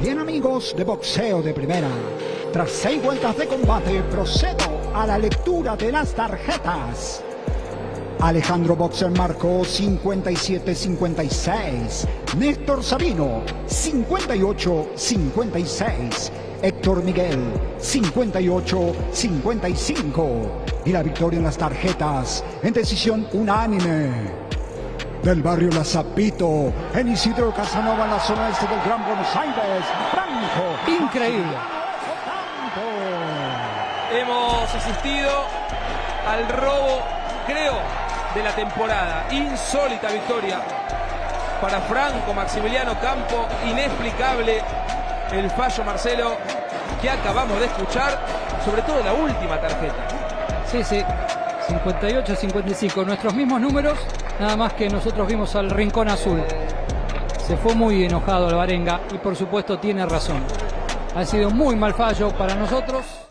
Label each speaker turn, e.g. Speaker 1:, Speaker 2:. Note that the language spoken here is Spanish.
Speaker 1: Bien, amigos de Boxeo de Primera, tras 6 vueltas de combate procedo a la lectura de las tarjetas. Alejandro Boxer marcó 57-56, Néstor Sabino 58-56, Héctor Miguel 58-55 y la victoria en las tarjetas en decisión unánime del barrio La Zapito, en Isidro Casanova, en la zona este del Gran Buenos Aires. Franco,
Speaker 2: increíble.
Speaker 3: Hemos asistido al robo, creo, de la temporada. Insólita victoria para Franco Maximiliano Campo. Inexplicable el fallo, Marcelo, que acabamos de escuchar, sobre todo la última tarjeta.
Speaker 2: Sí, 58-55, nuestros mismos números, nada más que nosotros vimos al Rincón Azul. Se fue muy enojado Alvarenga y por supuesto tiene razón. Ha sido muy mal fallo para nosotros.